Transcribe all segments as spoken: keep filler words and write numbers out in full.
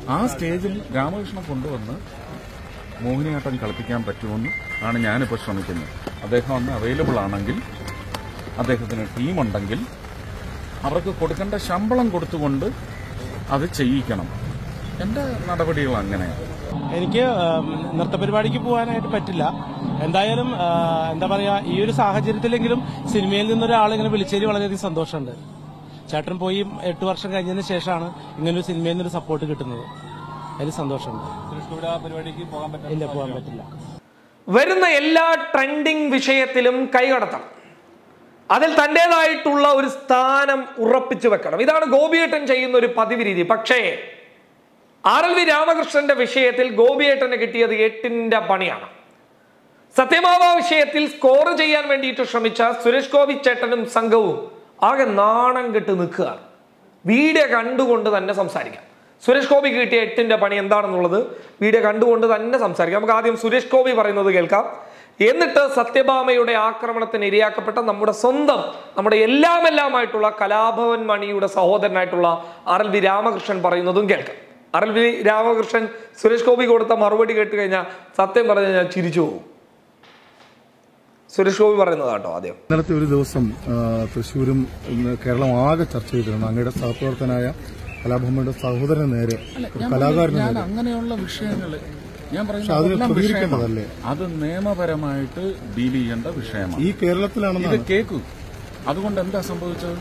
ആ സ്റ്റേജിൽ രാമകൃഷ്ണൻ കൊണ്ടുവന്ന് മോഹിനിയാട്ടം കളിപ്പിക്കാൻ പറ്റുമെന്ന് ആണ് ഞാനിപ്പോൾ ശ്രമിക്കുന്നത്. അദ്ദേഹം അന്ന് അവൈലബിൾ ആണെങ്കിൽ, അദ്ദേഹത്തിന് ടീമുണ്ടെങ്കിൽ അവർക്ക് കൊടുക്കേണ്ട ശമ്പളം കൊടുത്തുകൊണ്ട് അത് ചെയ്യിക്കണം. എൻ്റെ നടപടികൾ അങ്ങനെയാണ്. എനിക്ക് നൃത്തപരിപാടിക്ക് പോകാനായിട്ട് പറ്റില്ല. എന്തായാലും എന്താ പറയാ, ഈ ഒരു സാഹചര്യത്തിലെങ്കിലും സിനിമയിൽ നിന്നൊരാളിങ്ങനെ വിളിച്ചതിൽ വളരെയധികം സന്തോഷമുണ്ട്. ചേട്ടൻ പോയി എട്ട് വർഷം കഴിഞ്ഞതിന് ശേഷമാണ് ഇങ്ങനൊരു സിനിമയിൽ നിന്നൊരു സപ്പോർട്ട് കിട്ടുന്നത്. അതിൽ സന്തോഷമുണ്ട്. ഇല്ല, പോകാൻ പറ്റില്ല. വരുന്ന എല്ലാ ട്രെൻഡിങ് വിഷയത്തിലും കൈകടത്തണം, അതിൽ തന്റേതായിട്ടുള്ള ഒരു സ്ഥാനം ഉറപ്പിച്ചു വെക്കണം. ഇതാണ് ഗോപിയേട്ടൻ ചെയ്യുന്ന ഒരു പതിവ് രീതി. പക്ഷേ ആർ എൽ വി രാമകൃഷ്ണന്റെ വിഷയത്തിൽ ഗോപിയേട്ടന് കിട്ടിയത് എട്ടിന്റെ പണിയാണ്. സത്യഭാമ വിഷയത്തിൽ സ്കോർ ചെയ്യാൻ വേണ്ടിയിട്ട് ശ്രമിച്ച സുരേഷ് ഗോപി ചേട്ടനും സംഘവും ആകെ നാണം കെട്ട് നിൽക്കുകയാണ്. വീഡിയോ കണ്ടുകൊണ്ട് തന്നെ സംസാരിക്കാം. സുരേഷ് ഗോപിക്ക് കിട്ടിയ എട്ടിന്റെ പണി എന്താണെന്നുള്ളത് വീഡിയോ കണ്ടുകൊണ്ട് തന്നെ സംസാരിക്കാം. നമുക്ക് ആദ്യം സുരേഷ് ഗോപി പറയുന്നത് കേൾക്കാം. എന്നിട്ട് സത്യഭാമയുടെ ആക്രമണത്തിന് ഇരയാക്കപ്പെട്ട നമ്മുടെ സ്വന്തം, നമ്മുടെ എല്ലാം എല്ലാമായിട്ടുള്ള കലാഭവൻ മണിയുടെ സഹോദരനായിട്ടുള്ള ആർ എൽ വി രാമകൃഷ്ണൻ പറയുന്നതും കേൾക്കാം. R L V Ramakrishnan Suresh Gopi കൊടുത്ത മറുപടി കേട്ട് കഴിഞ്ഞാൽ സത്യം പറഞ്ഞാൽ ഞാൻ ചിരിച്ചു പോകും. സുരേഷ് ഗോപി പറയുന്നതാട്ടോ ആദ്യം. ഇന്നലത്തെ ഒരു ദിവസം തൃശ്ശൂരും കേരളം ആകെ ചർച്ച ചെയ്തിരുന്നു അങ്ങയുടെ സഹപ്രവർത്തനായ കലാഭവന്റെ സഹോദരന് നേരെ കലാകാരന് നേരെ അങ്ങനെയുള്ള വിഷയങ്ങൾ ഞാൻ പറയുന്നത് അത് നിയമപരമായിട്ട് ഡീൽ ചെയ്യേണ്ട വിഷയമാണ്. ഈ കേരളത്തിലാണ് ഇത് കേൾക്കൂ. അതുകൊണ്ട് എന്താ സംഭവിച്ചത്?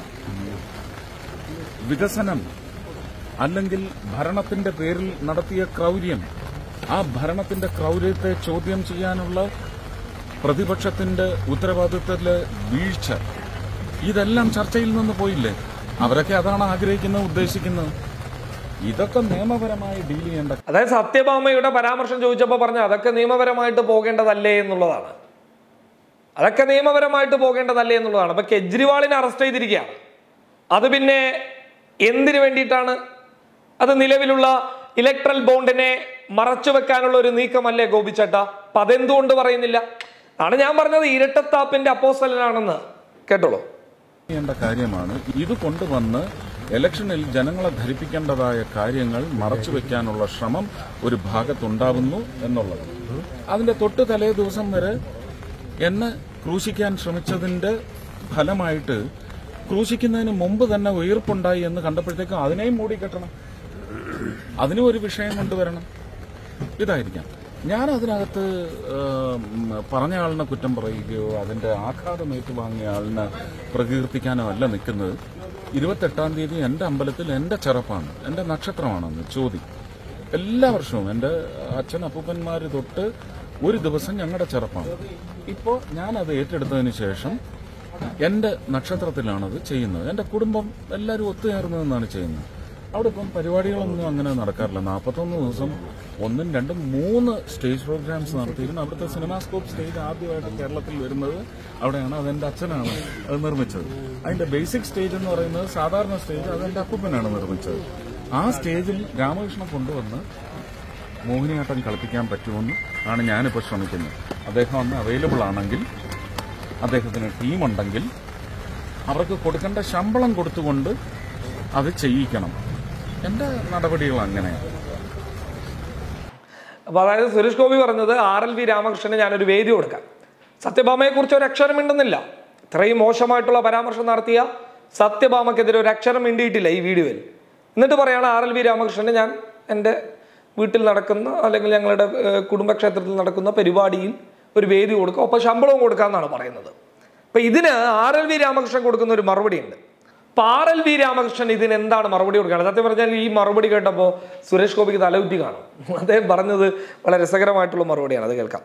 വികസനം അല്ലെങ്കിൽ ഭരണത്തിന്റെ പേരിൽ നടത്തിയ ക്രൗര്യം, ആ ഭരണത്തിന്റെ ക്രൗര്യത്തെ ചോദ്യം ചെയ്യാനുള്ള പ്രതിപക്ഷത്തിന്റെ ഉത്തരവാദിത്തത്തിലെ വീഴ്ച, ഇതെല്ലാം ചർച്ചയിൽ നിന്ന് പോയില്ലേ? അവരൊക്കെ അതാണ് ആഗ്രഹിക്കുന്നത്, ഉദ്ദേശിക്കുന്നത്. ഇതൊക്കെ നിയമപരമായി ഡീൽ ചെയ്യേണ്ട. അതായത് സത്യഭാമയുടെ പരാമർശം ചോദിച്ചപ്പോൾ പറഞ്ഞ അതൊക്കെ നിയമപരമായിട്ട് പോകേണ്ടതല്ലേ എന്നുള്ളതാണ്. അതൊക്കെ നിയമപരമായിട്ട് പോകേണ്ടതല്ലേ എന്നുള്ളതാണ്. അപ്പൊ കെജ്രിവാളിനെ അറസ്റ്റ് ചെയ്തിരിക്കുകയാണ്. അത് പിന്നെ എന്തിനു വേണ്ടിയിട്ടാണ്? അത് നിലവിലുള്ള ഇലക്ട്രൽ ബോണ്ടിനെ മറച്ചു വെക്കാനുള്ള ഒരു നീക്കമല്ലേ ഗോപിച്ചേട്ട? അപ്പൊ അതെന്തുകൊണ്ട് പറയുന്നില്ല? ആണ് ഞാൻ പറഞ്ഞത് ഇരട്ടത്താപ്പിന്റെ അപ്പോസ്തലനാണെന്ന്. കേട്ടോളൂ. ചെയ്യേണ്ട കാര്യമാണ്. ഇത് കൊണ്ടുവന്ന് ഇലക്ഷനിൽ ജനങ്ങളെ ധരിപ്പിക്കേണ്ടതായ കാര്യങ്ങൾ മറച്ചു വെക്കാനുള്ള ശ്രമം ഒരു ഭാഗത്തുണ്ടാവുന്നു എന്നുള്ളത്. അതിന്റെ തൊട്ട് തലേ ദിവസം വരെ എന്നെ ക്രൂശിക്കാൻ ശ്രമിച്ചതിന്റെ ഫലമായിട്ട് ക്രൂശിക്കുന്നതിന് മുമ്പ് തന്നെ ഉയർപ്പുണ്ടായി എന്ന് കണ്ടപ്പോഴത്തേക്കും അതിനെയും മൂടിക്കെട്ടണം, അതിനും ഒരു വിഷയം കൊണ്ടുവരണം. ഇതായിരിക്കാം. ഞാൻ അതിനകത്ത് പറഞ്ഞ ആളിനെ കുറ്റം പറയുകയോ അതിന്റെ ആഘാതം ഏറ്റുവാങ്ങിയ ആളിനെ പ്രകീർത്തിക്കാനോ അല്ല നിൽക്കുന്നത്. ഇരുപത്തെട്ടാം തീയതി എന്റെ അമ്പലത്തിൽ എന്റെ ചെറുപ്പാണ്, എന്റെ നക്ഷത്രമാണെന്ന് ചോദി. എല്ലാ വർഷവും എന്റെ അച്ഛൻ അപ്പൂപ്പന്മാര് തൊട്ട് ഒരു ദിവസം ഞങ്ങളുടെ ചെറുപ്പാണ്. ഇപ്പോ ഞാനത് ഏറ്റെടുത്തതിന് ശേഷം എന്റെ നക്ഷത്രത്തിലാണത് ചെയ്യുന്നത്. എന്റെ കുടുംബം എല്ലാവരും ഒത്തുചേർന്ന് നിന്നാണ് ചെയ്യുന്നത്. അവിടെ ഇപ്പം പരിപാടികളൊന്നും അങ്ങനെ നടക്കാറില്ല. നാൽപ്പത്തൊന്ന് ദിവസം ഒന്നും രണ്ടും മൂന്ന് സ്റ്റേജ് പ്രോഗ്രാംസ് നടത്തിയിരുന്നു. അവിടുത്തെ സിനിമാസ്കോപ്പ് സ്റ്റേജ് ആദ്യമായിട്ട് കേരളത്തിൽ വരുന്നത് അവിടെയാണ്. അതെന്റെ അച്ഛനാണ് അത് നിർമ്മിച്ചത്. അതിന്റെ ബേസിക് സ്റ്റേജ് എന്ന് പറയുന്നത് സാധാരണ സ്റ്റേജ്, അതെന്റെ അപ്പൂപ്പനാണ് നിർമ്മിച്ചത്. ആ സ്റ്റേജിൽ രാമകൃഷ്ണൻ കൊണ്ടുവന്ന് മോഹിനിയാട്ടം കളിപ്പിക്കാൻ പറ്റുമെന്ന് ആണ് ഞാനിപ്പോൾ ശ്രമിക്കുന്നത്. അദ്ദേഹം അന്ന് അവൈലബിൾ ആണെങ്കിൽ, അദ്ദേഹത്തിന് ടീമുണ്ടെങ്കിൽ അവർക്ക് കൊടുക്കേണ്ട ശമ്പളം കൊടുത്തുകൊണ്ട് അത് ചെയ്യിക്കണം. എന്റെ നടപടികൾ അങ്ങനെയാണ്. അപ്പൊ അതായത് സുരേഷ് ഗോപി പറഞ്ഞത് ആർ എൽ വി രാമകൃഷ്ണന് ഞാനൊരു വേദി കൊടുക്കാം. സത്യഭാമയെ കുറിച്ച് ഒരു അക്ഷരം മിണ്ടുന്നില്ല. ഇത്രയും മോശമായിട്ടുള്ള പരാമർശം നടത്തിയ സത്യഭാമക്കെതിരെ ഒരു അക്ഷരം മിണ്ടിയിട്ടില്ല ഈ വീഡിയോയിൽ. എന്നിട്ട് പറയാണ് ആർ എൽ വി രാമകൃഷ്ണന് ഞാൻ എൻ്റെ വീട്ടിൽ നടക്കുന്ന അല്ലെങ്കിൽ ഞങ്ങളുടെ കുടുംബക്ഷേത്രത്തിൽ നടക്കുന്ന പരിപാടിയിൽ ഒരു വേദി കൊടുക്കുക, ഒപ്പം ശമ്പളവും കൊടുക്കാമെന്നാണ് പറയുന്നത്. അപ്പൊ ഇതിന് ആർ എൽ വി രാമകൃഷ്ണൻ കൊടുക്കുന്ന ഒരു മറുപടി ഉണ്ട്. അപ്പൊ ആർ എൽ വി രാമകൃഷ്ണൻ ഇതിന് എന്താണ് മറുപടി കൊടുക്കുകയാണ്? സത്യം പറഞ്ഞാൽ ഈ മറുപടി കേട്ടപ്പോൾ സുരേഷ് ഗോപിക്ക് തലകുറ്റി കാണും. അദ്ദേഹം പറഞ്ഞത് വളരെ രസകരമായിട്ടുള്ള മറുപടിയാണ്. അത് കേൾക്കാം.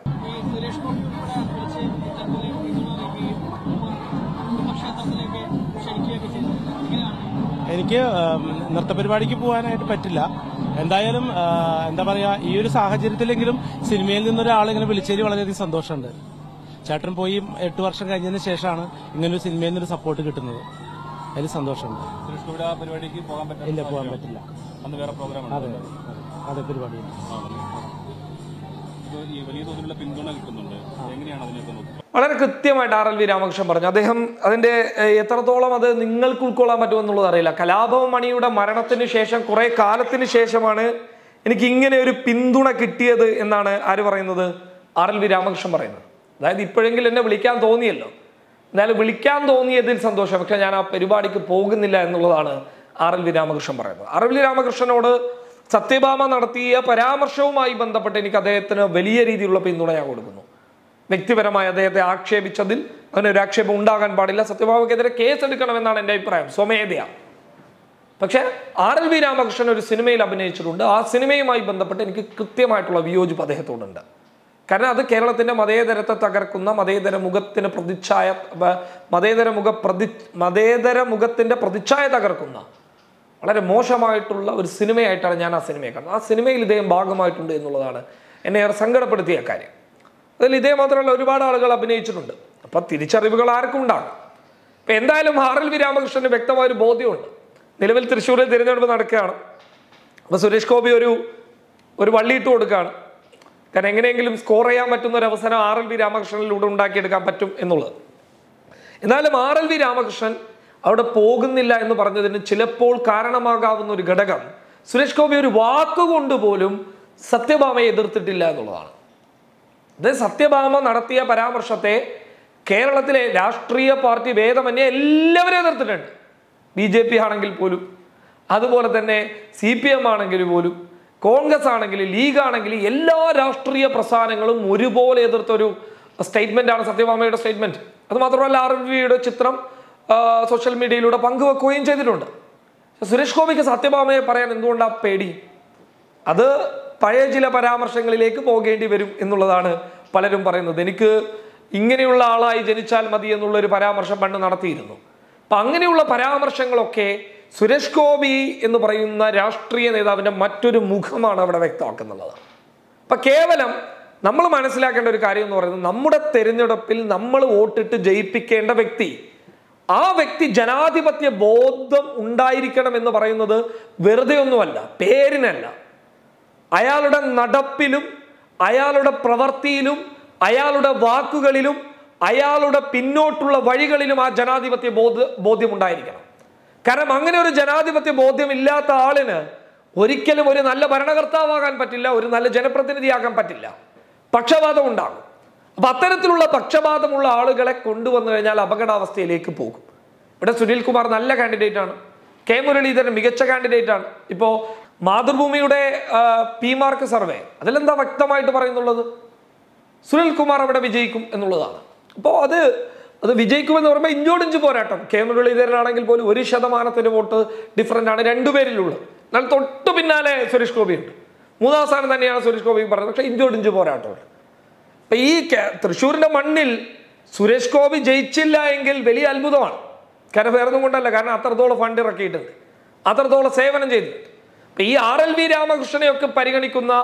എനിക്ക് നൃത്തപരിപാടിക്ക് പോകാനായിട്ട് പറ്റില്ല. എന്തായാലും എന്താ പറയാ, ഈ ഒരു സാഹചര്യത്തിലെങ്കിലും സിനിമയിൽ നിന്നൊരാളിങ്ങനെ വിളിച്ചതിൽ വളരെയധികം സന്തോഷമുണ്ട്. ചേട്ടൻ പോയി എട്ട് വർഷം കഴിഞ്ഞതിന് ശേഷമാണ് ഇങ്ങനൊരു സിനിമയിൽ നിന്നൊരു സപ്പോർട്ട് കിട്ടുന്നത്. അതിൽ സന്തോഷമുണ്ട്. ഇല്ല, പോകാൻ പറ്റില്ല. അതെ അതെ പരിപാടി വളരെ കൃത്യമായിട്ട് ആർ എൽ വി രാമകൃഷ്ണൻ പറഞ്ഞു. അദ്ദേഹം അതിന്റെ എത്രത്തോളം അത് നിങ്ങൾക്ക് ഉൾക്കൊള്ളാൻ പറ്റുമെന്നുള്ളത് അറിയില്ല. കലാഭവൻ മണിയുടെ മരണത്തിന് ശേഷം കുറെ കാലത്തിന് ശേഷമാണ് എനിക്ക് ഇങ്ങനെ ഒരു പിന്തുണ കിട്ടിയത് എന്നാണ് ആര് പറയുന്നത്? ആർ എൽ വി രാമകൃഷ്ണൻ പറയുന്നത്. അതായത് ഇപ്പോഴെങ്കിലും എന്നെ വിളിക്കാൻ തോന്നിയല്ലോ, എന്തായാലും വിളിക്കാൻ തോന്നിയതിൽ സന്തോഷം, പക്ഷെ ഞാൻ ആ പരിപാടിക്ക് പോകുന്നില്ല എന്നുള്ളതാണ് ആർ എൽ വി രാമകൃഷ്ണൻ പറയുന്നത്. ആർ എൽ വി രാമകൃഷ്ണനോട് സത്യഭാമ നടത്തിയ പരാമർശവുമായി ബന്ധപ്പെട്ട് എനിക്ക് അദ്ദേഹത്തിന് വലിയ രീതിയിലുള്ള പിന്തുണ ഞാൻ കൊടുക്കുന്നു. വ്യക്തിപരമായി അദ്ദേഹത്തെ ആക്ഷേപിച്ചതിൽ അതിനൊരു ആക്ഷേപം ഉണ്ടാകാൻ പാടില്ല. സത്യഭാമയ്ക്കെതിരെ കേസ് എടുക്കണമെന്നാണ് എൻ്റെ അഭിപ്രായം, സ്വമേധയാ. പക്ഷെ ആർ എൽ വി രാമകൃഷ്ണൻ ഒരു സിനിമയിൽ അഭിനയിച്ചിട്ടുണ്ട്. ആ സിനിമയുമായി ബന്ധപ്പെട്ട് എനിക്ക് കൃത്യമായിട്ടുള്ള വിയോജിപ്പ് അദ്ദേഹത്തോടുണ്ട്. കാരണം അത് കേരളത്തിന്റെ മതേതരത്തെ തകർക്കുന്ന, മതേതര മുഖത്തിന് പ്രതിച്ഛായ മതേതര മുഖ പ്രതി മതേതര മുഖത്തിന്റെ പ്രതിച്ഛായ തകർക്കുന്ന വളരെ മോശമായിട്ടുള്ള ഒരു സിനിമയായിട്ടാണ് ഞാൻ ആ സിനിമയെ കാണുന്നത്. ആ സിനിമയിൽ ഇദ്ദേഹം ഭാഗമായിട്ടുണ്ട് എന്നുള്ളതാണ് എന്നെ ഏറെ സങ്കടപ്പെടുത്തിയ കാര്യം. അതിൽ ഇതേ മാത്രമല്ല ഒരുപാട് ആളുകൾ അഭിനയിച്ചിട്ടുണ്ട്. അപ്പൊ തിരിച്ചറിവുകൾ ആർക്കും ഉണ്ടാകും. ഇപ്പൊ എന്തായാലും ആർ എൽ വി രാമകൃഷ്ണന് വ്യക്തമായ ഒരു ബോധ്യമുണ്ട്. നിലവിൽ തൃശ്ശൂരിൽ തിരഞ്ഞെടുപ്പ് നടക്കുകയാണ്. അപ്പൊ സുരേഷ് ഗോപി ഒരു ഒരു വള്ളിയിട്ട് കൊടുക്കുകയാണ്. കാരണം എങ്ങനെയെങ്കിലും സ്കോർ ചെയ്യാൻ പറ്റുന്ന ഒരു അവസരം ആർ എൽ വി രാമകൃഷ്ണനിലൂടെ ഉണ്ടാക്കിയെടുക്കാൻ പറ്റും എന്നുള്ളത്. എന്നാലും ആർ എൽ വി രാമകൃഷ്ണൻ അവിടെ പോകുന്നില്ല എന്ന് പറഞ്ഞതിന് ചിലപ്പോൾ കാരണമാകാവുന്ന ഒരു ഘടകം സുരേഷ് ഗോപി ഒരു വാക്കുകൊണ്ട് പോലും സത്യഭാമയെ എതിർത്തിട്ടില്ല എന്നുള്ളതാണ്. അതായത് സത്യഭാമ നടത്തിയ പരാമർശത്തെ കേരളത്തിലെ രാഷ്ട്രീയ പാർട്ടി ഭേദമന്യേ എല്ലാവരും എതിർത്തിട്ടുണ്ട്. ബി ജെ പി ആണെങ്കിൽ പോലും, അതുപോലെ തന്നെ സി പി എം ആണെങ്കിൽ പോലും, കോൺഗ്രസ് ആണെങ്കിൽ, ലീഗ് ആണെങ്കിൽ, എല്ലാ രാഷ്ട്രീയ പ്രസ്ഥാനങ്ങളും ഒരുപോലെ എതിർത്തൊരു സ്റ്റേറ്റ്മെന്റ് ആണ് സത്യഭാമയുടെ സ്റ്റേറ്റ്മെന്റ്. അത് മാത്രമല്ല ആർ എൽ വിയുടെ ചിത്രം സോഷ്യൽ മീഡിയയിലൂടെ പങ്കുവെക്കുകയും ചെയ്തിട്ടുണ്ട്. സുരേഷ് ഗോപിക്ക് സത്യഭാമയെ പറയാൻ എന്തുകൊണ്ടാണ് പേടി? അത് പഴയ ചില പരാമർശങ്ങളിലേക്ക് പോകേണ്ടി വരും എന്നുള്ളതാണ് പലരും പറയുന്നത്. എനിക്ക് ഇങ്ങനെയുള്ള ആളായി ജനിച്ചാൽ മതി എന്നുള്ളൊരു പരാമർശം പണ്ട് നടത്തിയിരുന്നു. അപ്പൊ അങ്ങനെയുള്ള പരാമർശങ്ങളൊക്കെ സുരേഷ് ഗോപി എന്ന് പറയുന്ന രാഷ്ട്രീയ നേതാവിന്റെ മറ്റൊരു മുഖമാണ് അവിടെ വ്യക്തമാക്കുന്നത്. അപ്പൊ കേവലം നമ്മൾ മനസ്സിലാക്കേണ്ട ഒരു കാര്യം എന്ന് പറയുന്നത്, നമ്മുടെ തെരഞ്ഞെടുപ്പിൽ നമ്മൾ വോട്ടിട്ട് ജയിപ്പിക്കേണ്ട വ്യക്തി, ആ വ്യക്തി ജനാധിപത്യ ബോധം ഉണ്ടായിരിക്കണം എന്ന് പറയുന്നത് വെറുതെ ഒന്നുമല്ല, പേരിനല്ല. അയാളുടെ നടപ്പിലും അയാളുടെ പ്രവൃത്തിയിലും അയാളുടെ വാക്കുകളിലും അയാളുടെ പിന്നോട്ടുള്ള വഴികളിലും ആ ജനാധിപത്യ ബോധ ബോധ്യം ഉണ്ടായിരിക്കണം. കാരണം അങ്ങനെ ഒരു ജനാധിപത്യ ബോധ്യം ഇല്ലാത്ത ആളിന് ഒരിക്കലും ഒരു നല്ല ഭരണകർത്താവാകാൻ പറ്റില്ല, ഒരു നല്ല ജനപ്രതിനിധിയാകാൻ പറ്റില്ല. പക്ഷപാതം ഉണ്ടാകും. അപ്പൊ അത്തരത്തിലുള്ള പക്ഷപാതമുള്ള ആളുകളെ കൊണ്ടുവന്നു കഴിഞ്ഞാൽ അപകടാവസ്ഥയിലേക്ക് പോകും. ഇവിടെ സുനിൽ കുമാർ നല്ല കാൻഡിഡേറ്റ് ആണ്, കെ മുരളീധരൻ മികച്ച കാൻഡിഡേറ്റ് ആണ്. ഇപ്പോ മാതൃഭൂമിയുടെ പി മാർക്ക് സർവേ അതിലെന്താ വ്യക്തമായിട്ട് പറയുന്നുള്ളത്? സുനിൽ കുമാർ അവിടെ വിജയിക്കും എന്നുള്ളതാണ്. അപ്പോൾ അത് അത് വിജയിക്കുമെന്ന് പറയുമ്പോൾ ഇഞ്ചോടിഞ്ച് പോരാട്ടം. കെ മുരളീധരനാണെങ്കിൽ പോലും ഒരു ശതമാനത്തിന്റെ വോട്ട് ഡിഫറൻ്റ് ആണ് രണ്ടുപേരിലുള്ളത്. എന്നാൽ തൊട്ടു പിന്നാലെ സുരേഷ് ഗോപി ഉണ്ട്. മൂന്നാം സ്ഥാനം തന്നെയാണ് സുരേഷ് ഗോപി പറയുന്നത്. പക്ഷെ ഇഞ്ചോടിഞ്ച് പോരാട്ടമുണ്ട്. അപ്പൊ ഈ തൃശ്ശൂരിന്റെ മണ്ണിൽ സുരേഷ് ഗോപി ജയിച്ചില്ല എങ്കിൽ വലിയ അത്ഭുതമാണ്. കാരണം വേറൊന്നും കൊണ്ടല്ല, കാരണം അത്രത്തോളം ഫണ്ട് ഇറക്കിയിട്ടുണ്ട്, അത്രത്തോളം സേവനം ചെയ്തിട്ടുണ്ട്. അപ്പൊ ഈ ആർ എൽ വി രാമകൃഷ്ണനെയൊക്കെ പരിഗണിക്കുന്ന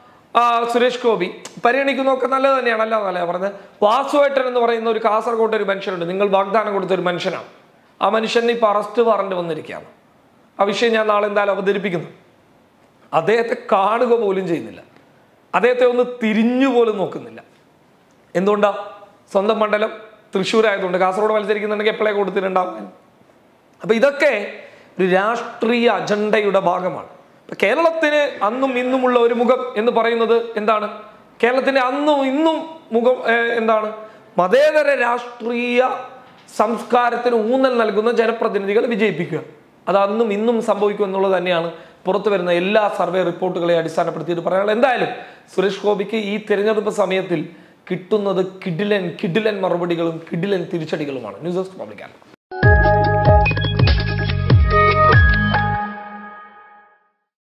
സുരേഷ് ഗോപി പരിഗണിക്കുന്നതൊക്കെ നല്ലത് തന്നെയാണ്, അല്ലാന്നല്ല പറഞ്ഞത്. വാസുവേട്ടൻ എന്ന് പറയുന്ന ഒരു കാസർഗോഡ് ഒരു മനുഷ്യനുണ്ട്, നിങ്ങൾ വാഗ്ദാനം കൊടുത്ത ഒരു മനുഷ്യനാണ്. ആ മനുഷ്യന് ഇപ്പൊ അറസ്റ്റ് വാറണ്ട് വന്നിരിക്കുകയാണ്. ആ വിഷയം ഞാൻ നാളെ എന്തായാലും അവതരിപ്പിക്കുന്നു. അദ്ദേഹത്തെ കാണുക പോലും ചെയ്യുന്നില്ല, അദ്ദേഹത്തെ ഒന്ന് തിരിഞ്ഞു പോലും നോക്കുന്നില്ല. എന്തുകൊണ്ടാ? സ്വന്തം മണ്ഡലം തൃശ്ശൂർ ആയതുകൊണ്ട്. കാസർഗോഡ് മത്സരിക്കുന്നുണ്ടെങ്കിൽ എപ്പോഴേ കൊടുത്തിട്ടുണ്ടാവും. അപ്പൊ ഇതൊക്കെ ഒരു രാഷ്ട്രീയ അജണ്ടയുടെ ഭാഗമാണ്. ഇപ്പൊ കേരളത്തിന് അന്നും ഇന്നുമുള്ള ഒരു മുഖം എന്ന് പറയുന്നത് എന്താണ്? കേരളത്തിന്റെ അന്നും ഇന്നും മുഖം എന്താണ്? മതേതര രാഷ്ട്രീയ സംസ്കാരത്തിന് ഊന്നൽ നൽകുന്ന ജനപ്രതിനിധികളെ വിജയിപ്പിക്കുക. അത് അന്നും ഇന്നും സംഭവിക്കും എന്നുള്ളത് തന്നെയാണ് പുറത്തു വരുന്ന എല്ലാ സർവേ റിപ്പോർട്ടുകളെ അടിസ്ഥാനപ്പെടുത്തിയിട്ട് പറയാനുള്ളത്. എന്തായാലും സുരേഷ് ഗോപിക്ക് ഈ തിരഞ്ഞെടുപ്പ് സമയത്തിൽ കിട്ടുന്നത് കിഡിലൻ കിഡിലൻ മറുപടികളും കിഡിലൻ തിരിച്ചടികളുമാണ്. News desk public.